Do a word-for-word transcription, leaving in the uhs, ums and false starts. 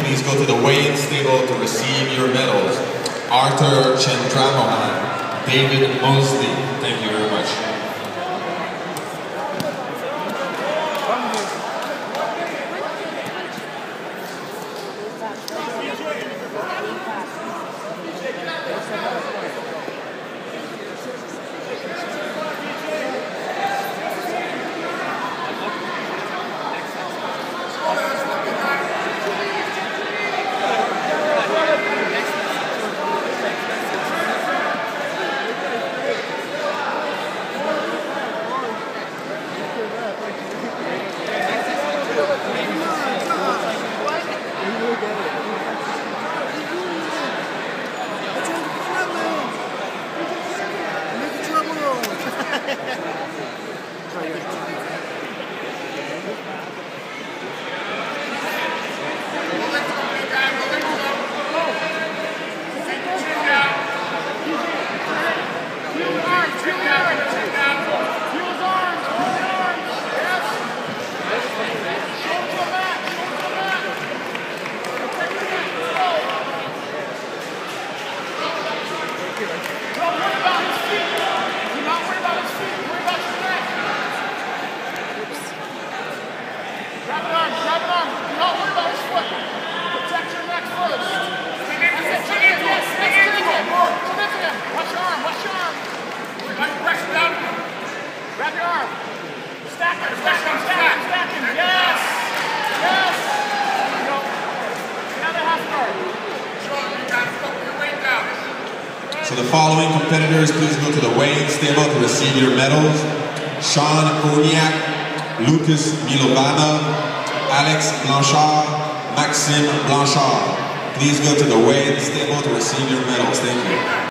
please go to the weigh-in stable to receive your medals. Arthur Chandramohan, David Mosley, thank you very much. Grab your arm. Stack him, stack him, stack him, stack him. Yes! Yes! There you go. Another half guard. Sean, you got to put your weight down. So the following competitors, please go to the weigh-in stable to receive your medals. Sean Oniak, Lucas Milovana, Alex Blanchard, Maxime Blanchard. Please go to the weigh-in stable to receive your medals. Thank you.